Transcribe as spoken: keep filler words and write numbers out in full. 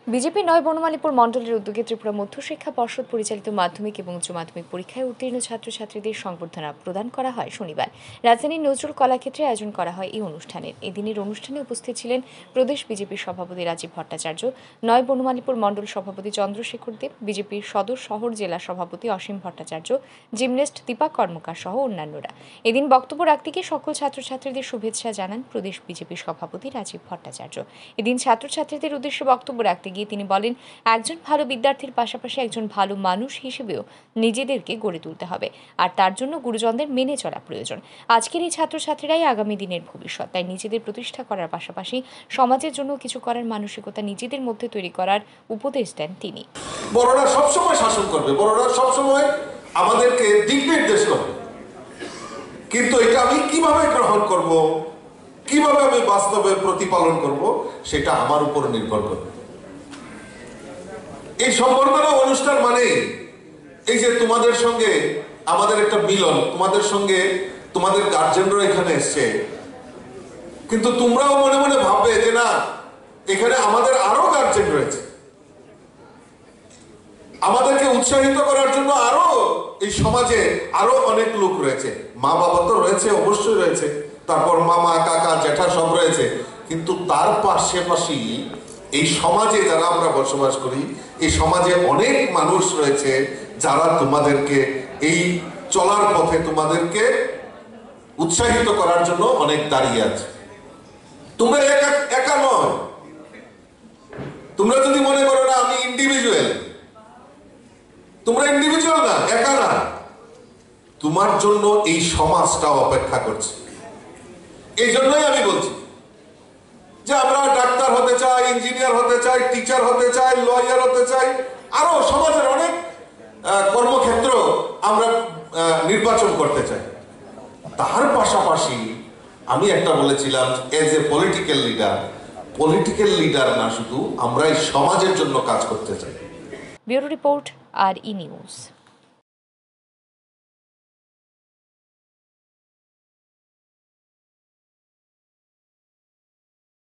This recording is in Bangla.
বিজেপি নয় বনমালীপুর মণ্ডলের উদ্যোগে ত্রিপুরা মধ্যশিক্ষা পর্ষদ পরিচালিত মাধ্যমিক এবং উচ্চ মাধ্যমিক পরীক্ষায় উত্তীর্ণ ছাত্রছাত্রীদের সংবর্ধনা প্রদান করা হয় শনিবার। রাজধানীর নজরুল কলাক্ষেত্রে আয়োজন করা হয় এই অনুষ্ঠানের। এদিনের অনুষ্ঠানে উপস্থিত ছিলেন প্রদেশ বিজেপির সভাপতি রাজীব ভট্টাচার্য, নয় বনমালীপুর মণ্ডল সভাপতি চন্দ্রশেখর দেব, বিজেপির সদর শহর জেলা সভাপতি অসীম ভট্টাচার্য, জিমনেস্ট দীপক কর্মকার সহ অন্যান্যরা। এদিন বক্তব্য রাখতে গিয়ে সকল ছাত্রছাত্রীদের শুভেচ্ছা জানান প্রদেশ বিজেপির সভাপতি রাজীব ভট্টাচার্য। এদিন ছাত্রছাত্রীদের উদ্দেশ্যে বক্তব্য রাখতে গিয়ে তিনি বলেন, একজন ভালো বিদ্যার্থীর পাশাপাশি একজন ভালো মানুষ হিসেবেও নিজেদেরকে গড়ে তুলতে হবে, আর তার জন্য গুরুজনদের মেনে চলা প্রয়োজন। আজকের এই ছাত্রছাত্রীরাই আগামী দিনের ভবিষ্যৎ, তাই নিজেদের প্রতিষ্ঠা করার পাশাপাশি সমাজের জন্য কিছু করার মানসিকতা নিজেদের মধ্যে তৈরি করার উপদেশ দেন তিনি। বড়রা সবসময় শাসন করবে, বড়রা সবসময় আমাদেরকে দিক নির্দেশ করবে, কিন্তু এটা আমি কিভাবে গ্রহণ করব, কিভাবে আমি বাস্তবে প্রতিপালন করব, সেটা আমার উপর নির্ভর করবে। এই সম্বর্ধনা অনুষ্ঠান মানে এই যে তোমাদের সঙ্গে আমাদের একটা মিলন, তোমাদের সঙ্গে তোমাদের গার্জেনরা এখানে এসছে, কিন্তু তোমরাও মনে মনে ভাববে যে না, এখানে আমাদের আরো গার্জেন রয়েছে, আমাদেরকে উৎসাহিত করার জন্য আরো এই সমাজে আরো অনেক লোক রয়েছে। মা বাবা তো রয়েছে, অবশ্যই রয়েছে, তারপর মামা কাকা জ্যাঠা সব রয়েছে, কিন্তু তার পাশাপাশি এই সমাজে যারা আমরা বসবাস করি, এই সমাজে অনেক মানুষ রয়েছে যারা তোমাদেরকে এই চলার পথে তোমাদেরকে উৎসাহিত করার জন্য অনেক দাঁড়িয়ে আছে। তোমরা একা একা নয়। তোমরা যদি মনে করো না আমি ইন্ডিভিজুয়াল, তোমরা ইন্ডিভিজুয়াল না, একা না, তোমার জন্য এই সমাজটা অপেক্ষা করছে। এই জন্যই আমি বলছি যে আমরা ডাক্তার হতে চাই, ইঞ্জিনিয়ার হতে চাই, টিচার হতে চাই, লয়ার হতে চাই, আরো সমাজের অনেক কর্মক্ষেত্র আমরা নির্বাচন করতে চাই। তার পাশাপাশি আমি একটা বলেছিলাম, as a political leader, political leader না শুধু, আমরা এই সমাজের জন্য কাজ করতে চাই। Bureau report, R E news.